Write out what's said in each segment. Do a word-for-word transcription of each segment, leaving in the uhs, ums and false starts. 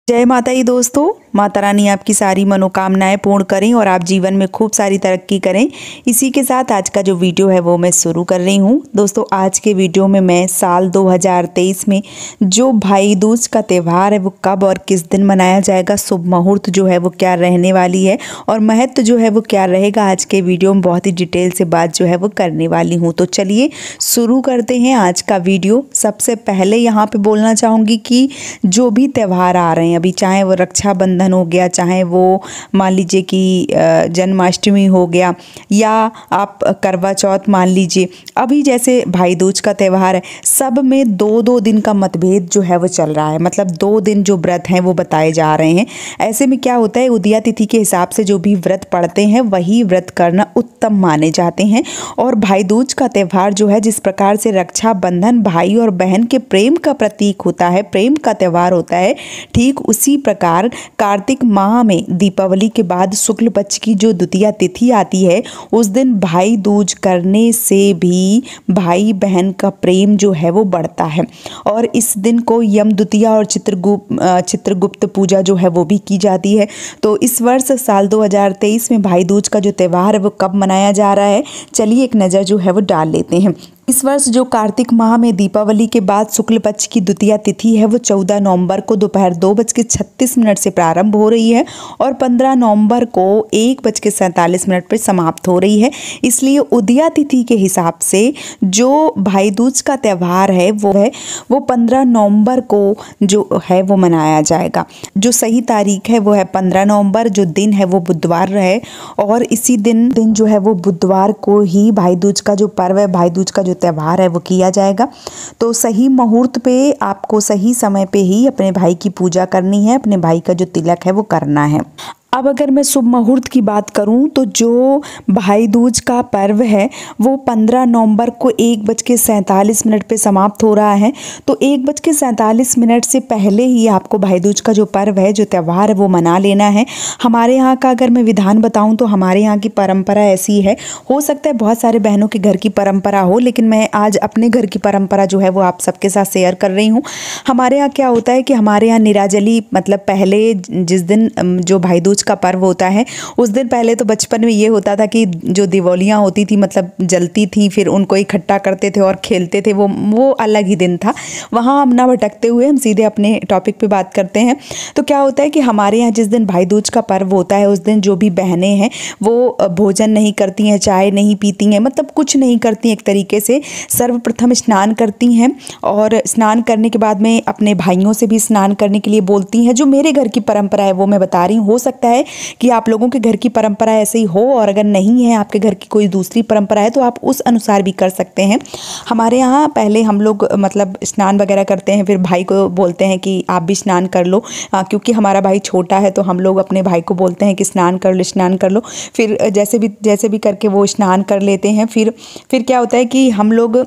जय माता दी दोस्तों। माता रानी आपकी सारी मनोकामनाएं पूर्ण करें और आप जीवन में खूब सारी तरक्की करें। इसी के साथ आज का जो वीडियो है वो मैं शुरू कर रही हूँ। दोस्तों आज के वीडियो में मैं साल दो हज़ार तेईस में जो भाई दूज का त्यौहार है वो कब और किस दिन मनाया जाएगा, शुभ मुहूर्त जो है वो क्या रहने वाली है और महत्व जो है वो क्या रहेगा, आज के वीडियो में बहुत ही डिटेल से बात जो है वो करने वाली हूँ। तो चलिए शुरू करते हैं आज का वीडियो। सबसे पहले यहाँ पे बोलना चाहूँगी कि जो भी त्यौहार आ रहे हैं अभी, चाहे वो रक्षाबंधन हो गया, चाहे वो मान लीजिए कि जन्माष्टमी हो गया या आप करवा चौथ मान लीजिए, अभी जैसे भाई दूज का त्यौहार है, सब में दो दो दिन का मतभेद जो है वो चल रहा है। मतलब दो दिन जो व्रत हैं वो बताए जा रहे हैं। ऐसे में क्या होता है, उदया तिथि के हिसाब से जो भी व्रत पड़ते हैं वही व्रत करना उत्तम माने जाते हैं। और भाई दूज का त्यौहार जो है, जिस प्रकार से रक्षाबंधन भाई और बहन के प्रेम का प्रतीक होता है, प्रेम का त्यौहार होता है, ठीक उसी प्रकार कार्तिक माह में दीपावली के बाद शुक्ल पक्ष की जो द्वितीया तिथि आती है, उस दिन भाई दूज करने से भी भाई बहन का प्रेम जो है वो बढ़ता है। और इस दिन को यम द्वितीया और चित्रगुप्त चित्रगुप्त पूजा जो है वो भी की जाती है। तो इस वर्ष साल दो हज़ार तेईस में भाई दूज का जो त्यौहार है वो कब मनाया जा रहा है, चलिए एक नज़र जो है वो डाल लेते हैं। इस वर्ष जो कार्तिक माह में दीपावली के बाद शुक्ल पक्ष की द्वितीया तिथि है वो चौदह नवंबर को दोपहर दो बज के छत्तीस मिनट से प्रारंभ हो रही है और पंद्रह नवंबर को एक बज के सैंतालीस मिनट पर समाप्त हो रही है। इसलिए उदया तिथि के हिसाब से जो भाई दूज का त्यौहार है वो है वो पंद्रह नवंबर को जो है वो मनाया जाएगा। जो सही तारीख है वो है पंद्रह नवंबर, जो दिन है वो बुधवार रहे और इसी दिन दिन जो है वो बुधवार को ही भाई दूज का जो पर्व है, भाई दूज का जो त्यौहार है वो किया जाएगा। तो सही मुहूर्त पे आपको सही समय पे ही अपने भाई की पूजा करनी है, अपने भाई का जो तिलक है वो करना है। अब अगर मैं शुभ मुहूर्त की बात करूं तो जो भाई दूज का पर्व है वो पंद्रह नवंबर को एक बज के सैंतालीस मिनट पर समाप्त हो रहा है। तो एक बज के सैंतालीस मिनट से पहले ही आपको भाई दूज का जो पर्व है, जो त्यौहार है वो मना लेना है। हमारे यहाँ का अगर मैं विधान बताऊं तो हमारे यहाँ की परंपरा ऐसी है, हो सकता है बहुत सारे बहनों के घर की परंपरा हो, लेकिन मैं आज अपने घर की परंपरा जो है वो आप सबके साथ शेयर कर रही हूँ। हमारे यहाँ क्या होता है कि हमारे यहाँ निराजली, मतलब पहले जिस दिन जो भाई दूज का पर्व होता है उस दिन, पहले तो बचपन में ये होता था कि जो दिवालियाँ होती थी, मतलब जलती थी, फिर उनको इकट्ठा करते थे और खेलते थे, वो वो अलग ही दिन था। वहाँ हम ना भटकते हुए हम सीधे अपने टॉपिक पे बात करते हैं। तो क्या होता है कि हमारे यहाँ जिस दिन भाई दूज का पर्व होता है उस दिन जो भी बहनें हैं वो भोजन नहीं करती हैं, चाय नहीं पीती हैं, मतलब कुछ नहीं करती एक तरीके से। सर्वप्रथम स्नान करती हैं और स्नान करने के बाद में अपने भाइयों से भी स्नान करने के लिए बोलती हैं। जो मेरे घर की परंपरा है वो मैं बता रही हूँ, हो सकता है कि आप लोगों के घर की परंपरा ऐसे ही हो, और अगर नहीं है, आपके घर की कोई दूसरी परंपरा है, तो आप उस अनुसार भी कर सकते हैं। हमारे यहाँ पहले हम लोग मतलब स्नान वगैरह करते हैं, फिर भाई को बोलते हैं कि आप भी स्नान कर लो, आ, क्योंकि हमारा भाई छोटा है तो हम लोग अपने भाई को बोलते हैं कि स्नान कर लो, स्नान कर लो। फिर जैसे भी जैसे भी करके वो स्नान कर लेते हैं। फिर फिर क्या होता है कि हम लोग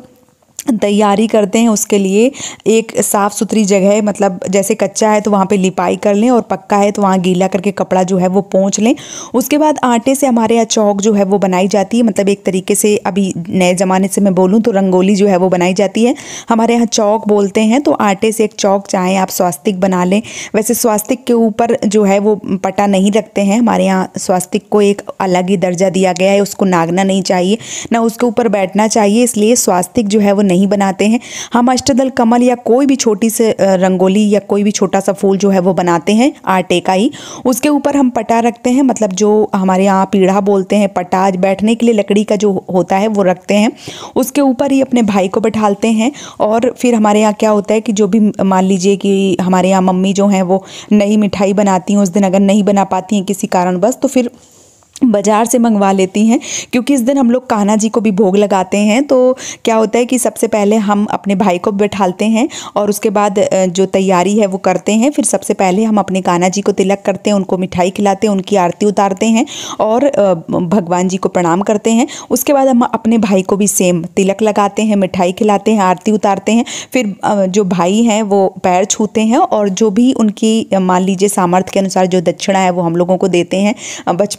तैयारी करते हैं उसके लिए, एक साफ़ सुथरी जगह, मतलब जैसे कच्चा है तो वहाँ पे लिपाई कर लें और पक्का है तो वहाँ गीला करके कपड़ा जो है वो पोंछ लें। उसके बाद आटे से हमारे यहाँ चौक जो है वो बनाई जाती है, मतलब एक तरीके से अभी नए ज़माने से मैं बोलूँ तो रंगोली जो है वो बनाई जाती है। हमारे यहाँ चौक बोलते हैं। तो आटे से एक चौक, चाहे आप स्वास्तिक बना लें। वैसे स्वास्तिक के ऊपर जो है वो पटा नहीं रखते हैं, हमारे यहाँ स्वास्तिक को एक अलग ही दर्जा दिया गया है, उसको नागना नहीं चाहिए, ना उसके ऊपर बैठना चाहिए, इसलिए स्वास्तिक जो है वो नहीं बनाते हैं। हम अष्टदल कमल या कोई भी छोटी सी रंगोली या कोई भी छोटा सा फूल जो है वो बनाते हैं आटे का ही। उसके ऊपर हम पटा रखते हैं, मतलब जो हमारे यहाँ पीढ़ा बोलते हैं, पटा बैठने के लिए लकड़ी का जो होता है वो रखते हैं। उसके ऊपर ही अपने भाई को बैठालते हैं। और फिर हमारे यहाँ क्या होता है कि जो भी मान लीजिए कि हमारे यहाँ मम्मी जो हैं वो नई मिठाई बनाती हैं, उस दिन अगर नहीं बना पाती हैं किसी कारणवश तो फिर बाज़ार से मंगवा लेती हैं, क्योंकि इस दिन हम लोग कान्हा जी को भी भोग लगाते हैं। तो क्या होता है कि सबसे पहले हम अपने भाई को बैठालते हैं और उसके बाद जो तैयारी है वो करते हैं। फिर सबसे पहले हम अपने कान्हा जी को तिलक करते हैं, उनको मिठाई खिलाते हैं, उनकी आरती उतारते हैं और भगवान जी को प्रणाम करते हैं। उसके बाद हम अपने भाई को भी सेम तिलक लगाते हैं, मिठाई खिलाते हैं, आरती उतारते हैं। फिर जो भाई हैं वो पैर छूते हैं और जो भी उनकी मान लीजिए सामर्थ्य के अनुसार जो दक्षिणा है वो हम लोगों को देते हैं। बचपन में तो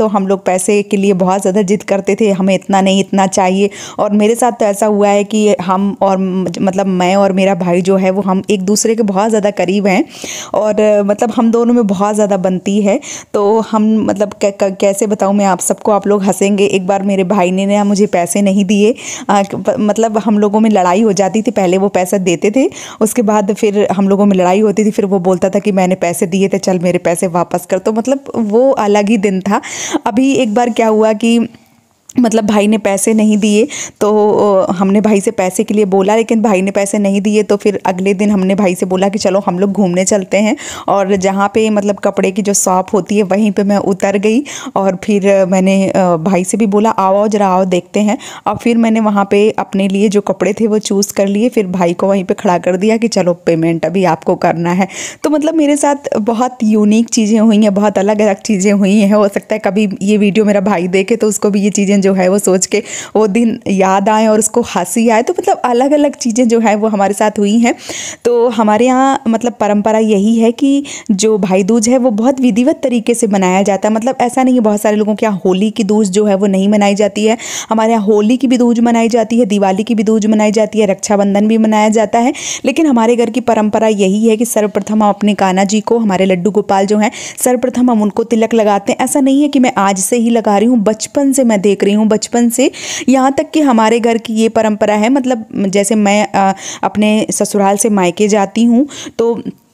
हम लोग पैसे के लिए बहुत ज़्यादा जिद करते थे, हमें इतना नहीं इतना चाहिए। और मेरे साथ तो ऐसा हुआ है कि हम और मतलब मैं और मेरा भाई जो है वो हम एक दूसरे के बहुत ज़्यादा करीब हैं और मतलब हम दोनों में बहुत ज़्यादा बनती है। तो हम मतलब कैसे बताऊँ मैं आप सबको, आप लोग हंसेंगे। एक बार मेरे भाई ने ना मुझे पैसे नहीं दिए, मतलब हम लोगों में लड़ाई हो जाती थी। पहले वो पैसा देते थे, उसके बाद फिर हम लोगों में लड़ाई होती थी, फिर वो बोलता था कि मैंने पैसे दिए थे, चल मेरे पैसे वापस कर। तो मतलब वो अलग ही दिन था। अभी एक बार क्या हुआ कि मतलब भाई ने पैसे नहीं दिए, तो हमने भाई से पैसे के लिए बोला, लेकिन भाई ने पैसे नहीं दिए। तो फिर अगले दिन हमने भाई से बोला कि चलो हम लोग घूमने चलते हैं। और जहाँ पे मतलब कपड़े की जो शॉप होती है वहीं पे मैं उतर गई और फिर मैंने भाई से भी बोला आओ आओ जरा आओ देखते हैं। और फिर मैंने वहाँ पे अपने लिए जो कपड़े थे वो चूज़ कर लिए, फिर भाई को वहीं पर खड़ा कर दिया कि चलो पेमेंट अभी आपको करना है। तो मतलब मेरे साथ बहुत यूनिक चीज़ें हुई हैं, बहुत अलग अलग चीज़ें हुई हैं। हो सकता है कभी ये वीडियो मेरा भाई देखे तो उसको भी ये चीज़ें जो है वो सोच के वो दिन याद आए और उसको हंसी आए। तो मतलब अलग अलग चीज़ें जो है वो हमारे साथ हुई हैं। तो हमारे यहाँ मतलब परंपरा यही है कि जो भाई दूज है वो बहुत विधिवत तरीके से मनाया जाता है। मतलब ऐसा नहीं है, बहुत सारे लोगों के यहाँ होली की दूज जो है वो नहीं मनाई जाती है। हमारे यहाँ होली की भी दूज मनाई जाती है, दिवाली की भी दूज मनाई जाती है, रक्षाबंधन भी मनाया जाता है। लेकिन हमारे घर की परंपरा यही है कि सर्वप्रथम हम अपने कान्हा जी को, हमारे लड्डू गोपाल जो हैं, सर्वप्रथम हम उनको तिलक लगाते हैं। ऐसा नहीं है कि मैं आज से ही लगा रही हूँ, बचपन से मैं देख रही हूँ, बचपन से यहाँ तक कि हमारे घर की ये परंपरा है। मतलब जैसे मैं आ, अपने ससुराल से मायके जाती हूँ तो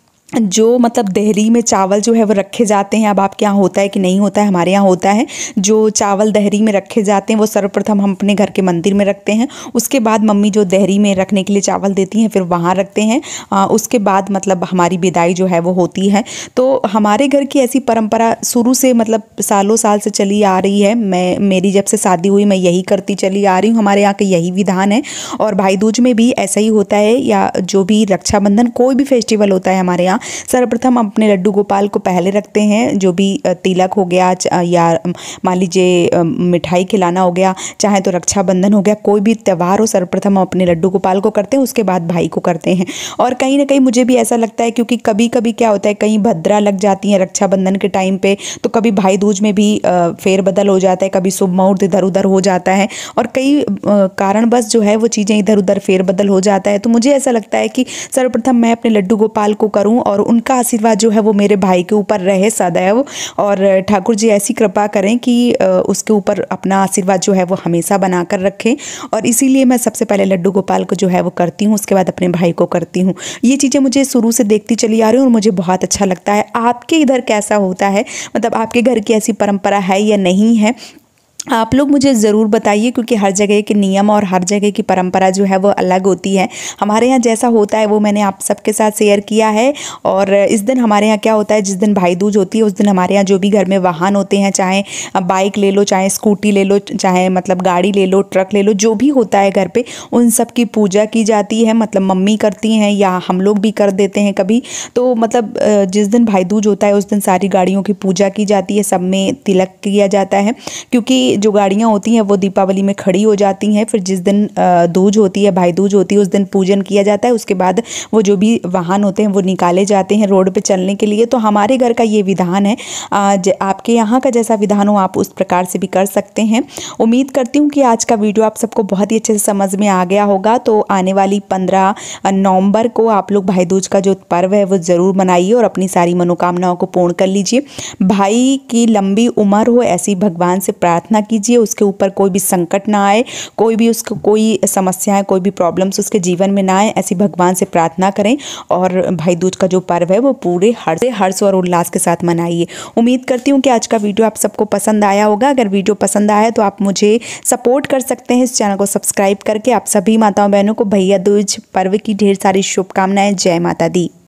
जो मतलब दहरी में चावल जो है वो रखे जाते हैं। अब आपके यहाँ होता है कि नहीं होता है, हमारे यहाँ होता है। जो चावल दहरी में रखे जाते हैं वो सर्वप्रथम हम अपने घर के मंदिर में रखते हैं। उसके बाद मम्मी जो दहरी में रखने के लिए चावल देती हैं फिर वहाँ रखते हैं। आ, उसके बाद मतलब हमारी विदाई जो है वो होती है। तो हमारे घर की ऐसी परंपरा शुरू से मतलब सालों साल से चली आ रही है। मैं मेरी जब से शादी हुई मैं यही करती चली आ रही हूँ। हमारे यहाँ का यही विधान है। और भाई दूज में भी ऐसा ही होता है, या जो भी रक्षाबंधन कोई भी फेस्टिवल होता है हमारे यहाँ, सर्वप्रथम अपने लड्डू गोपाल को पहले रखते हैं। जो भी तिलक हो गया या मान लीजिए मिठाई खिलाना हो गया, चाहे तो रक्षाबंधन हो गया, कोई भी त्यौहार हो, सर्वप्रथम अपने लड्डू गोपाल को करते हैं, उसके बाद भाई को करते हैं। और कहीं ना कहीं मुझे भी ऐसा लगता है, क्योंकि कभी कभी क्या होता है कहीं भद्रा लग जाती है रक्षाबंधन के टाइम पे, तो कभी भाई दूज में भी फेरबदल हो जाता है, कभी शुभ मुहूर्त इधर उधर हो जाता है और कई कारणवश जो है वो चीज़ें इधर उधर फेरबदल हो जाता है। तो मुझे ऐसा लगता है कि सर्वप्रथम मैं अपने लड्डू गोपाल को करूं और उनका आशीर्वाद जो है वो मेरे भाई के ऊपर रहे सदैव, और ठाकुर जी ऐसी कृपा करें कि उसके ऊपर अपना आशीर्वाद जो है वो हमेशा बनाकर रखें। और इसीलिए मैं सबसे पहले लड्डू गोपाल को जो है वो करती हूँ, उसके बाद अपने भाई को करती हूँ। ये चीज़ें मुझे शुरू से देखती चली आ रही हूँ और मुझे बहुत अच्छा लगता है। आपके इधर कैसा होता है, मतलब आपके घर की ऐसी परंपरा है या नहीं है, आप लोग मुझे ज़रूर बताइए, क्योंकि हर जगह के नियम और हर जगह की परंपरा जो है वो अलग होती है। हमारे यहाँ जैसा होता है वो मैंने आप सबके साथ शेयर किया है। और इस दिन हमारे यहाँ क्या होता है, जिस दिन भाई दूज होती है उस दिन हमारे यहाँ जो भी घर में वाहन होते हैं, चाहे बाइक ले लो, चाहे स्कूटी ले लो, चाहे मतलब गाड़ी ले लो, ट्रक ले लो, जो भी होता है घर पे, उन सब की पूजा की जाती है। मतलब मम्मी करती हैं या हम लोग भी कर देते हैं कभी। तो मतलब जिस दिन भाई दूज होता है उस दिन सारी गाड़ियों की पूजा की जाती है, सब में तिलक किया जाता है, क्योंकि जो गाड़ियाँ होती हैं वो दीपावली में खड़ी हो जाती हैं। फिर जिस दिन दूज होती है, भाई दूज होती है, उस दिन पूजन किया जाता है। उसके बाद वो जो भी वाहन होते हैं वो निकाले जाते हैं रोड पे चलने के लिए। तो हमारे घर का ये विधान है। आज आपके यहाँ का जैसा विधान हो आप उस प्रकार से भी कर सकते हैं। उम्मीद करती हूँ कि आज का वीडियो आप सबको बहुत ही अच्छे से समझ में आ गया होगा। तो आने वाली पंद्रह नवंबर को आप लोग भाई दूज का जो पर्व है वो ज़रूर मनाइए और अपनी सारी मनोकामनाओं को पूर्ण कर लीजिए। भाई की लंबी उम्र हो ऐसी भगवान से प्रार्थना कीजिए, उसके ऊपर कोई भी संकट ना आए, कोई भी उसको कोई समस्याएं, कोई भी प्रॉब्लम्स उसके जीवन में ना आए, ऐसी भगवान से प्रार्थना करें। और भाई दूज का जो पर्व है वो पूरे हर्ष हर्ष और उल्लास के साथ मनाइए। उम्मीद करती हूँ कि आज का वीडियो आप सबको पसंद आया होगा। अगर वीडियो पसंद आया तो आप मुझे सपोर्ट कर सकते हैं इस चैनल को सब्सक्राइब करके। आप सभी माताओं बहनों को भैया दूज पर्व की ढेर सारी शुभकामनाएं। जय माता दी।